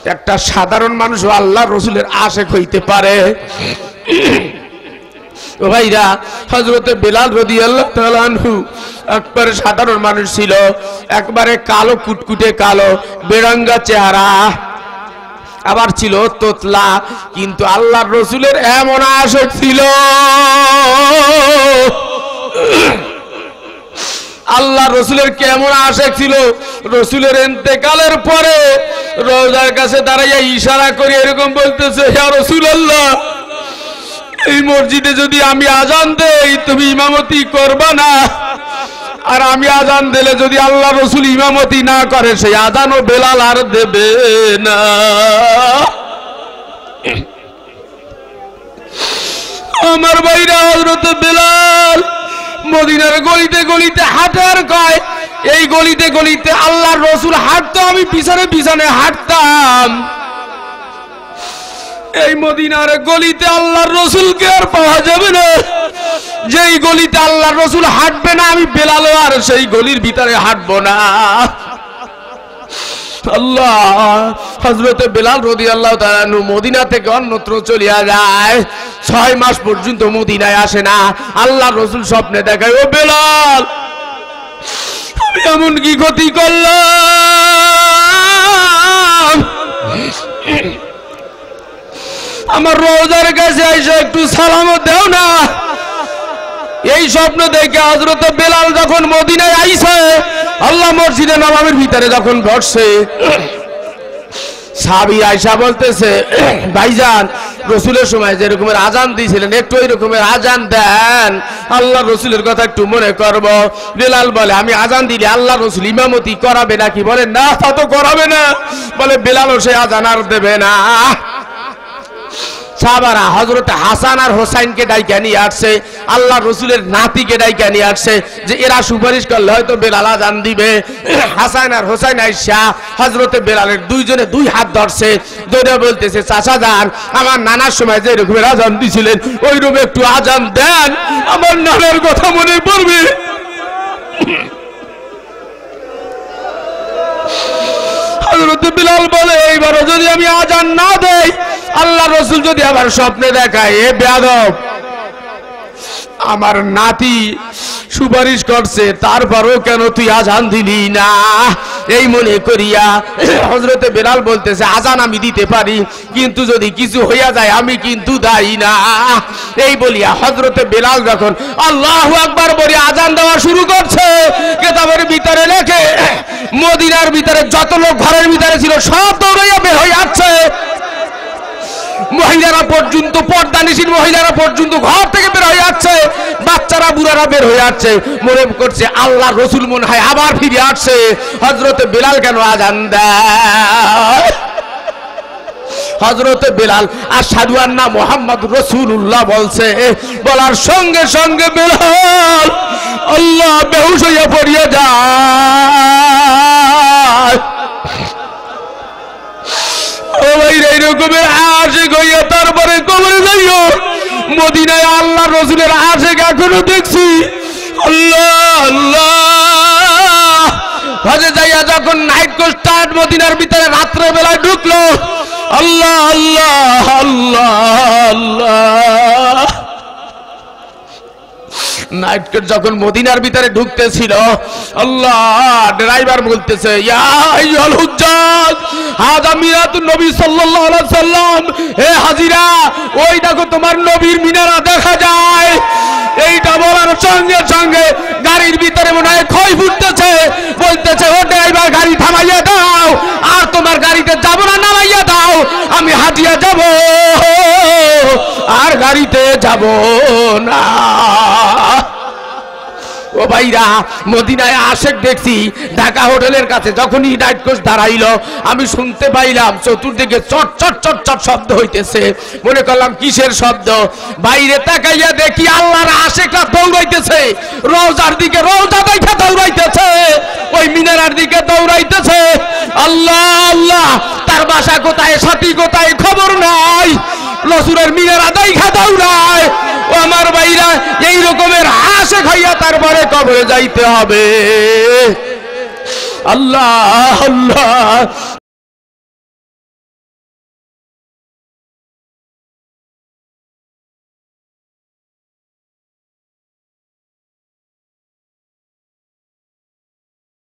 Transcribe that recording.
একটা সাধারণ মানুষও আল্লাহ রসুলের আশেক হইতে পারে। ও ভাইরা, হযরতে বেলাল রাদিয়াল্লাহু তাআলা আনহু একবারে সাধারণ মানুষ ছিল, একবারে কালো কুটকুটে কালো বেরঙ্গা চেহারা, আবার ছিল তোতলা, কিন্তু আল্লাহর রসুলের এমন আশেক ছিল। আল্লাহ রসুলের কেমন আশেক ছিল, রসুলের ইন্তেকালের পরে রওজার কাছে দাঁড়াইয়া ইশারা করে এরকম বলতেছে, ইয়া রাসূলুল্লাহ, এই মসজিদে যদি আমি আজান দেই তুমি ইমামতি করবা না, আর আমি আজান দিলে যদি আল্লাহ রসুল ইমামতি না করে সেই আজানও বেলাল আর দেবে না। আমার ভাইরা, হযরত বেলাল মদিনার গলিতে গলিতে হাঁটার কয়, এই গলিতে গলিতে আল্লাহর রসুল হাঁটতো, আমি পিছনে পিছনে হাঁটতাম। এই মদিনার গলিতে আল্লাহর রসুলকে আর পাওয়া যাবে না, যেই গলিতে আল্লাহর রসুল হাঁটবে না আমি বেলাল আর সেই গলির ভিতরে হাঁটবো না। আল্লাহ, হযরতে বেলাল রাদিয়াল্লাহু তাআলা আনহু মদিনা থেকে অন্যত্র চলিয়া যায়, 6 মাস পর্যন্ত মদিনায় আসে না। আল্লাহর রসুল স্বপ্নে দেখায়, ও বেলাল, আমি এমন কি ক্ষতি করলাম, আমার রওজার কাছে এসে একটু সালামও দাও না। এই স্বপ্ন দেখে হযরত বেলাল যখন মদিনায় আইছে, আল্লাহ মসজিদে নববীর ভিতরে যখন বসছে, সাহাবী আয়েশা বলতেছে, ভাইজান, রসুলের সময় যে রকমের আজান দিয়েছিলেন একটু ওই রকমের আজান দেন, আল্লাহ রসুলের কথা একটু মনে করব। বেলাল বলে, আমি আজান দিলে আল্লাহ রসুল ইমামতি করাবে নাকি? বলে, না, তা তো করাবে না। বলে, বেলালও সে আজান আর দেবে না। সাহাবারা হযরত হাসান আর হোসাইনকে ডাইকা নিয়ে আসছে, আল্লাহ রসুলের নাতিকে ডাইকা নিয়ে আসছে, যে এরা সুপারিশ করলে হয়তো বেলাল আজান দিবে। হাসান আর হোসাইন আইসা হযরতে বেলালের দুইজনে 2 হাত ধরছে, ধরে বলতেছে, চাচা যান, আমার নানার সময় যে রকমের আজান দিছিলেন ওই রকম একটু আজান দেন, আমার নানার কথা মনে পড়বে। হযরতে বেলাল বলে, এইবারও যদি আমি আজান না দেই, আল্লাহ রসুল যদি আবার স্বপ্নে দেখায়, এ বেয়াদব, আমার নাতি সুপারিশ করছে তারপরও কেন তুই আজান দিলি না? এই মনে করিয়া হযরতে বেলাল বলতেছে, আজান আমি দিতে পারি, কিন্তু যদি কিছু হইয়া যায় আমি কিন্তু দায়ী না। এই বলিয়া হযরতে বেলাল যখন আল্লাহু আকবার বলে আজান দেওয়া শুরু করছে, কিতাবের ভিতরে লেখে মদিনার ভিতরে যত লোক ঘরের ভিতরে ছিল সব দৌড়াইয়া বের হয়ে আসছে। মহিলারা পর্যন্ত, পর্দানিশীল মহিলারা পর্যন্ত ঘর থেকে বের হয়ে যাচ্ছে, বাচ্চারা বুড়ারা বের হয়ে যাচ্ছে, মনে করছে আল্লাহ রসুল মনে হয় আবার ফিরে আসছে। হযরতে বেলাল কেন আজান দেয়? হযরতে বেলাল আশহাদু আন্না মুহাম্মাদুর রাসূলুল্লাহ বলছে, বলার সঙ্গে সঙ্গে বেলাল আল্লাহ বেহুশ হইয়া পড়িয়া যায়। এইরকমের আশেক হইয়া তারপরে কবরে যাইও। মদিনায় আল্লাহ রসুলের আশেক এখনো দেখছি। আল্লাহ আল্লাহ, হজে যাইয়া যখন নাইট কোস্টার মদিনার ভিতরে রাত্রে বেলায় ঢুকলো, আল্লাহ আল্লাহ আল্লাহ আল্লাহ, নাইট কোট যখন মদিনার ভিতরে ঢুকতেছিল, আল্লাহ ড্রাইভার বলতেছে, ইয়া আইয়ুল হুজ্জাজ হাযা মিনাতুন নবী সাল্লাল্লাহু আলাইহি সাল্লাম, হে হাজিরা, ওই দেখো তোমার নবীর মিনারা দেখা যায়। এইটা বলার সঙ্গে সঙ্গে গাড়ির ভিতরে মনে হয় ক্ষয় ফুটতেছে, বলতেছে, ও ড্রাইভার, গাড়ি থামাইয়া দাও, আর তোমার গাড়িতে যাব না, নামাইয়া দাও, আমি হাজিয়া যাব, আর গাড়িতে যাব না। ও ভাইরা, মদিনায় আশেক দেখছি। ঢাকা হোটেলের কাছে যখনই নাইট কোচ দাঁড়াইলো, আমি শুনতে পাইলাম চতুর্দিকে চট চট চট চট শব্দ হইতেছে। মনে করলাম কিসের শব্দ, বাইরে তাকাইয়া দেখি আল্লাহর আশেকরা দৌড়াইতেছে, রওজার দিকে, রওজা দেখা দৌড়াইতেছে, ওই মিনারার দিকে দৌড়াইতেছে। আল্লাহ আল্লাহ, তার বাসা কোথায়, সাথী কোথায়, খবর নাই, রসুলের মিনারা দেখা দৌড়ায়। ও আমার ভাইরা, এই রকমের আশেক হইয়া তারপরে কবরে যাইতে হবে। আল্লাহ আল্লাহ।